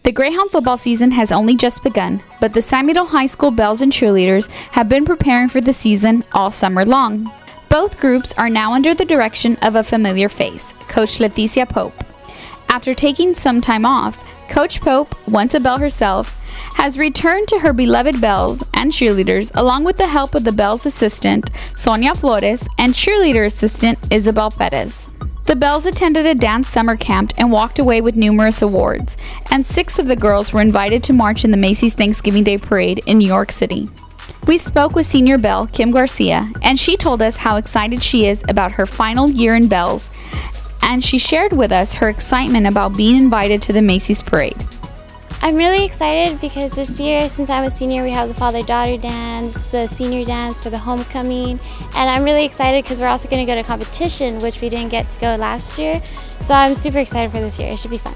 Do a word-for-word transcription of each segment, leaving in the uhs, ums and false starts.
The Greyhound football season has only just begun, but the San Miguel High School Belles and cheerleaders have been preparing for the season all summer long. Both groups are now under the direction of a familiar face, Coach Leticia Pope. After taking some time off, Coach Pope, once a Belle herself, has returned to her beloved Belles and cheerleaders along with the help of the Belles assistant, Sonia Flores, and cheerleader assistant, Isabel Perez. The Belles attended a dance summer camp and walked away with numerous awards, and six of the girls were invited to march in the Macy's Thanksgiving Day Parade in New York City. We spoke with Senior Belle Kim Garcia, and she told us how excited she is about her final year in Belles, and she shared with us her excitement about being invited to the Macy's Parade. I'm really excited because this year, since I'm a senior, we have the father-daughter dance, the senior dance for the homecoming, and I'm really excited because we're also going to go to competition, which we didn't get to go last year, so I'm super excited for this year. It should be fun.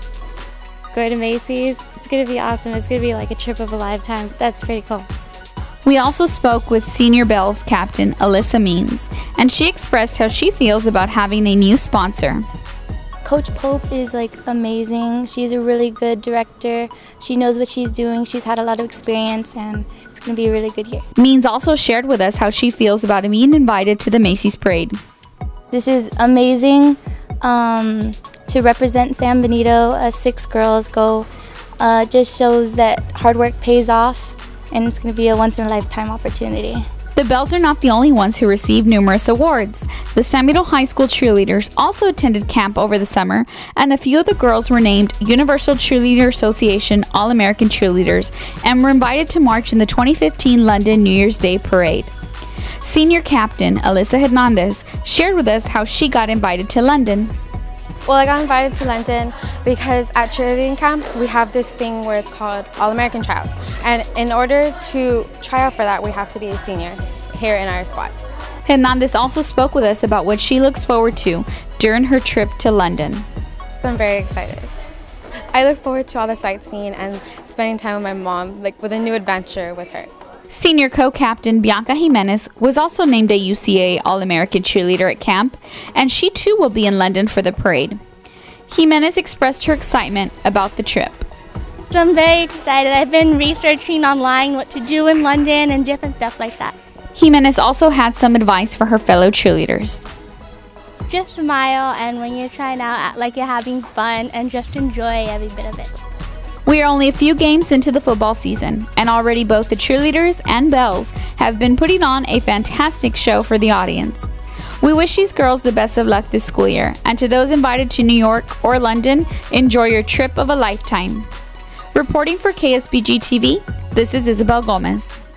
Go to Macy's, it's going to be awesome. It's going to be like a trip of a lifetime. That's pretty cool. We also spoke with Senior Belles captain Alyssa Means, and she expressed how she feels about having a new sponsor. Coach Pope is like amazing. She's a really good director. She knows what she's doing. She's had a lot of experience, and it's going to be a really good year. Means also shared with us how she feels about being invited to the Macy's Parade. This is amazing um, to represent San Benito as six girls go. Uh, just shows that hard work pays off, and it's going to be a once-in-a-lifetime opportunity. The Belles are not the only ones who received numerous awards. The San Miguel High School cheerleaders also attended camp over the summer, and a few of the girls were named Universal Cheerleader Association All-American Cheerleaders and were invited to march in the twenty fifteen London New Year's Day Parade. Senior captain Alyssa Hernandez shared with us how she got invited to London. Well, I got invited to London because at cheerleading camp we have this thing where it's called All-American Tryouts, and in order to try out for that we have to be a senior here in our squad. Hernandez also spoke with us about what she looks forward to during her trip to London. I'm very excited. I look forward to all the sightseeing and spending time with my mom, like with a new adventure with her. Senior co-captain Bianca Jimenez was also named a U C A All-American cheerleader at camp, and she too will be in London for the parade. Jimenez expressed her excitement about the trip. I'm very excited. I've been researching online what to do in London and different stuff like that. Jimenez also had some advice for her fellow cheerleaders. Just smile, and when you're trying out, act like you're having fun and just enjoy every bit of it. We are only a few games into the football season, and already both the cheerleaders and Belles have been putting on a fantastic show for the audience. We wish these girls the best of luck this school year, and to those invited to New York or London, enjoy your trip of a lifetime. Reporting for K S B G T V, this is Isabel Gomez.